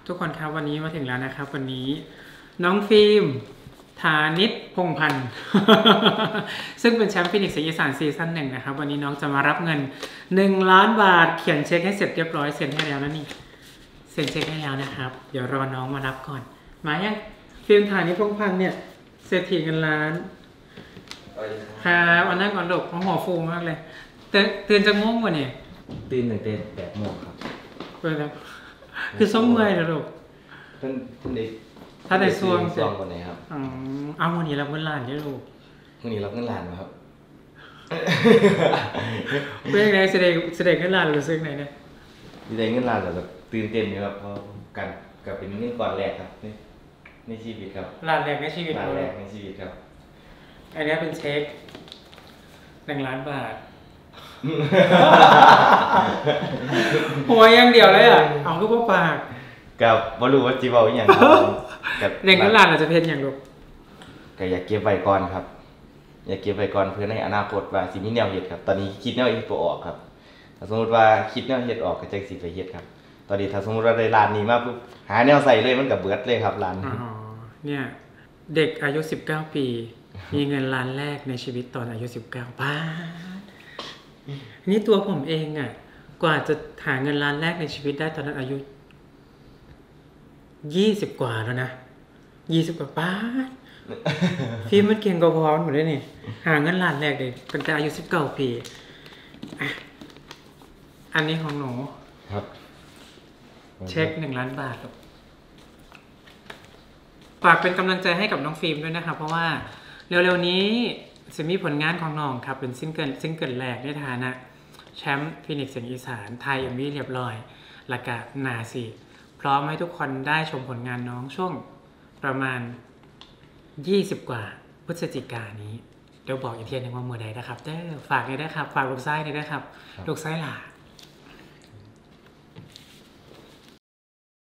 ทุกคนครับวันนี้มาถึงแล้วนะครับวันนี้น้องฟิล์มธานิชพงษ์พันธ์ ซึ่งเป็นแชมป์ฟินิกส์อีสานซีซั่นหนึ่งนะครับวันนี้น้องจะมารับเงิน1 ล้านบาทเขียนเช็คให้เสร็จเรียบร้อยเซ็นให้แล้วนะนี่เซ็นเช็คให้แล้วนะครับเดี๋ยวรอน้องมารับก่อนมายังฟิล์มธานิชพงษ์พันธ์เนี่ยเศรษฐีเงินล้านครับวันนั้นก่อนดกหัวฟูมากเลยตื่นจะง่วงวะเนี่ยตื่นแต่8 โมงครับเปิดแล้วคือส่งเมื่อยนะลูกท่านเด็กถ้าได้ส่วงก่อนไหนครับเอาวันนี้รับเงินล้านได้ลูกวันนี้รับเงินล้านครับเป็นยังไงแสดงเงินล้านหรือซึ่งไหนเนี่ยดีใจเงินล้านแบบตื่นเต้นครับเพราะกันกับเป็นเงินก่อนแรกครับในชีวิตครับล้านแรกในชีวิตล้านแรกในชีวิตครับอันนี้เป็นเช็ค1 ล้านบาทหัวยังเดียวเลยอ่ะเอาลูกปากกับบอลูว่าจีบเอาอย่างกับเด็กเงินล้านอาจจะเพนอย่างลูกก็อยากเก็บไว้ก่อนครับอยากเก็บไว้ก่อนเพื่อในอนาคตว่าสิมีแนวเฮ็ดครับตอนนี้คิดแนวเฮ็ดตัวออกครับถ้าสมมติว่าคิดแนวเฮ็ดออกก็จะสิไปเฮ็ดครับตอนนี้ถ้าสมมติว่าได้ร้านนี้มาปุ๊บหาแนวใส่เลยมันก็เบิดเลยครับร้านอ๋อเนี่ยเด็กอายุ19 ปีมีเงินล้านแรกในชีวิตตอนอายุ19ป้านี่ตัวผมเองอ่ะกว่าจะหาเงินล้านแรกในชีวิตได้ตอนนั้นอายุ20 กว่าแล้วนะ20 กว่าป้าฟิล์มมันเก่งกว่าพอหมดเลยนี่หาเงินล้านแรกเลยตั้งแต่อายุ19 ปีอันนี้ของหนูครับเช็ค1 ล้านบาทฝากเป็นกำลังใจให้กับน้องฟิล์มด้วยนะครับเพราะว่าเร็วๆนี้จะมีผลงานของน้องครับเป็นซิงเกิลแรกในฐานะแชมป์ฟินิกส์เสียงอีสานไทยเอ็มวีเรียบร้อยแล้วก็นาสิพร้อมให้ทุกคนได้ชมผลงานน้องช่วงประมาณ20 กว่าพฤศจิกายนนี้เดี๋ยวบอกอีกทีนึงว่าเมื่อใดนะครับฝากเลยนะครับฝากลูกไส้เลยนะครับลูกไส้หล่า